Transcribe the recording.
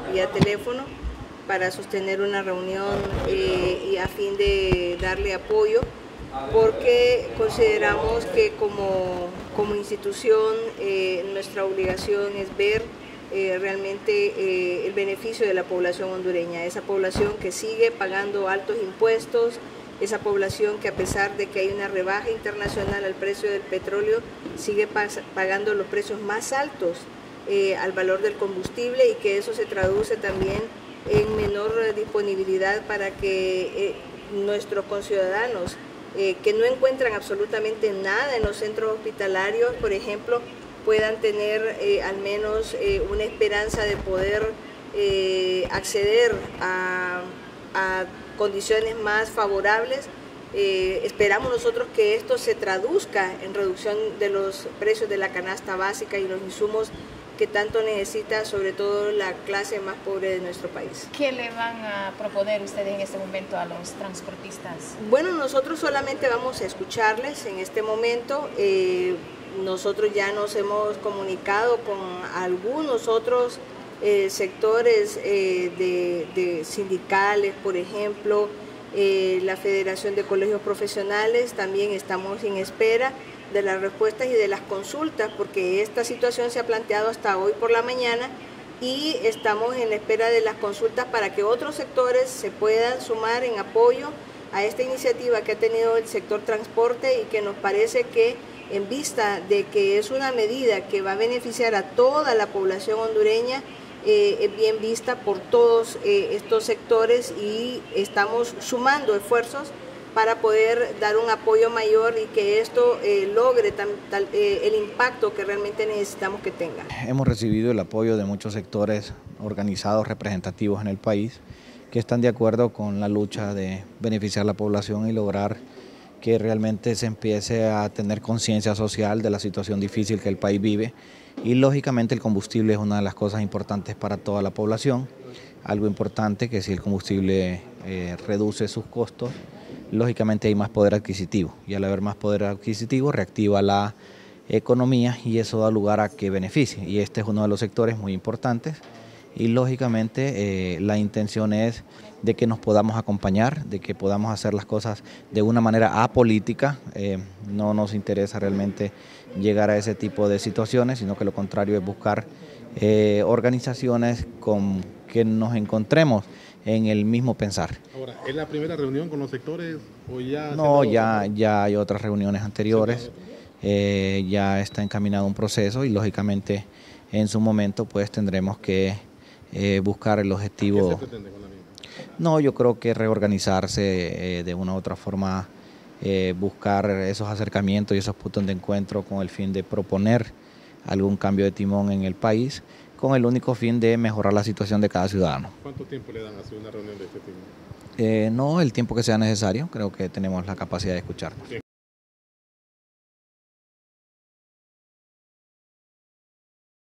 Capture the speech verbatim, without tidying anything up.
vía teléfono para sostener una reunión eh, y a fin de darle apoyo, porque consideramos que como, como institución eh, nuestra obligación es ver eh, realmente eh, el beneficio de la población hondureña, esa población que sigue pagando altos impuestos, esa población que a pesar de que hay una rebaja internacional al precio del petróleo, sigue pagando los precios más altos eh, al valor del combustible, y que eso se traduce también en menor disponibilidad para que eh, nuestros conciudadanos eh, que no encuentran absolutamente nada en los centros hospitalarios, por ejemplo, puedan tener eh, al menos eh, una esperanza de poder eh, acceder a, a condiciones más favorables. Eh, esperamos nosotros que esto se traduzca en reducción de los precios de la canasta básica y los insumos que tanto necesita, sobre todo la clase más pobre de nuestro país. ¿Qué le van a proponer ustedes en este momento a los transportistas? Bueno, nosotros solamente vamos a escucharles en este momento. Eh, nosotros ya nos hemos comunicado con algunos otros eh, sectores eh, de, de sindicales, por ejemplo, eh, la Federación de Colegios Profesionales. También estamos en espera de las respuestas y de las consultas, porque esta situación se ha planteado hasta hoy por la mañana, y estamos en la espera de las consultas para que otros sectores se puedan sumar en apoyo a esta iniciativa que ha tenido el sector transporte, y que nos parece que en vista de que es una medida que va a beneficiar a toda la población hondureña, eh, es bien vista por todos eh, estos sectores, y estamos sumando esfuerzos para poder dar un apoyo mayor y que esto eh, logre tan, tal, eh, el impacto que realmente necesitamos que tenga. Hemos recibido el apoyo de muchos sectores organizados, representativos en el país, que están de acuerdo con la lucha de beneficiar a la población y lograr que realmente se empiece a tener conciencia social de la situación difícil que el país vive. Y lógicamente el combustible es una de las cosas importantes para toda la población. Algo importante que si el combustible eh, reduce sus costos, lógicamente hay más poder adquisitivo, y al haber más poder adquisitivo reactiva la economía, y eso da lugar a que beneficie, y este es uno de los sectores muy importantes, y lógicamente eh, la intención es de que nos podamos acompañar, de que podamos hacer las cosas de una manera apolítica. Eh, no nos interesa realmente llegar a ese tipo de situaciones, sino que lo contrario es buscar eh, organizaciones con que nos encontremos en el mismo pensar. Ahora, ¿es la primera reunión con los sectores o ya? No, ya, ya hay otras reuniones anteriores, eh, ya está encaminado un proceso, y lógicamente en su momento pues tendremos que eh, buscar el objetivo. ¿Qué se pretende con la misma? No, yo creo que reorganizarse eh, de una u otra forma, eh, buscar esos acercamientos y esos puntos de encuentro con el fin de proponer algún cambio de timón en el país, con el único fin de mejorar la situación de cada ciudadano. ¿Cuánto tiempo le dan a hacer una reunión de este tipo? Eh, no, el tiempo que sea necesario, creo que tenemos la capacidad de escucharnos.